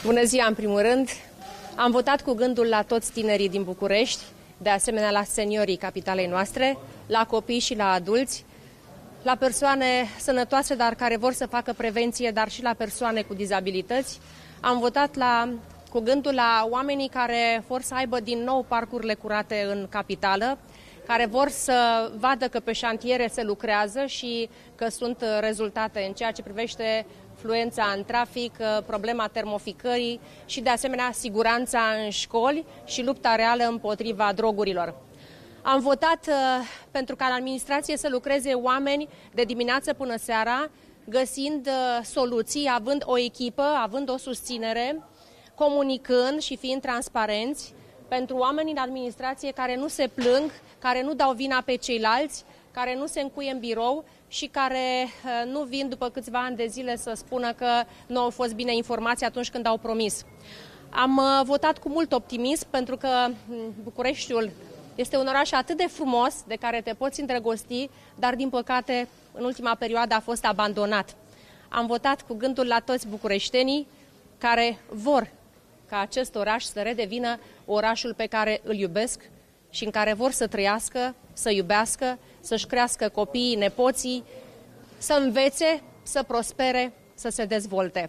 Bună ziua, în primul rând. Am votat cu gândul la toți tinerii din București, de asemenea la seniorii capitalei noastre, la copii și la adulți, la persoane sănătoase, dar care vor să facă prevenție, dar și la persoane cu dizabilități. Am votat cu gândul la oamenii care vor să aibă din nou parcurile curate în capitală, care vor să vadă că pe șantiere se lucrează și că sunt rezultate în ceea ce privește fluența în trafic, problema termoficării și, de asemenea, siguranța în școli și lupta reală împotriva drogurilor. Am votat pentru ca în administrație să lucreze oameni de dimineață până seara, găsind soluții, având o echipă, având o susținere, comunicând și fiind transparenți, pentru oamenii în administrație care nu se plâng, care nu dau vina pe ceilalți, care nu se încuie în birou și care nu vin după câțiva ani de zile să spună că nu au fost bine informați atunci când au promis. Am votat cu mult optimism pentru că Bucureștiul este un oraș atât de frumos de care te poți îndrăgosti, dar din păcate în ultima perioadă a fost abandonat. Am votat cu gândul la toți bucureștenii care vor ca acest oraș să redevină orașul pe care îl iubesc și în care vor să trăiască, să iubească, să-și crească copiii, nepoții, să învețe, să prospere, să se dezvolte.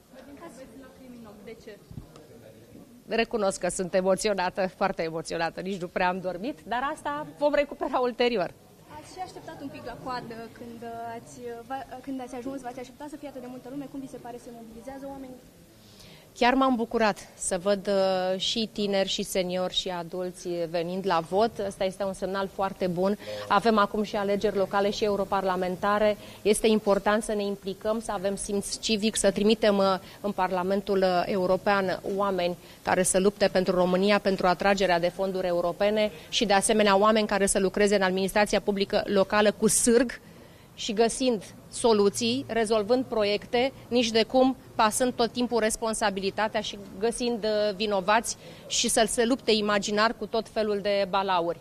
De ce? Recunosc că sunt emoționată, foarte emoționată, nici nu prea am dormit, dar asta vom recupera ulterior. Ați și așteptat un pic la coadă când ați ajuns, v-ați așteptat să fie atât de multă lume, cum vi se pare, se mobilizează oamenii? Chiar m-am bucurat să văd și tineri, și seniori, și adulți venind la vot. Asta este un semnal foarte bun. Avem acum și alegeri locale și europarlamentare. Este important să ne implicăm, să avem simț civic, să trimitem în Parlamentul European oameni care să lupte pentru România, pentru atragerea de fonduri europene și, de asemenea, oameni care să lucreze în administrația publică locală cu sârg și găsind soluții, rezolvând proiecte, nici de cum pasând tot timpul responsabilitatea și găsind vinovați și să se lupte imaginar cu tot felul de balauri.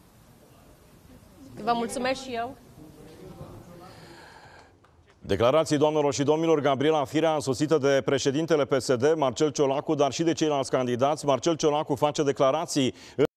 Vă mulțumesc și eu. Declarații, doamnelor și domnilor. Gabriela Firea, însoțită de președintele PSD, Marcel Ciolacu, dar și de ceilalți candidați. Marcel Ciolacu face declarații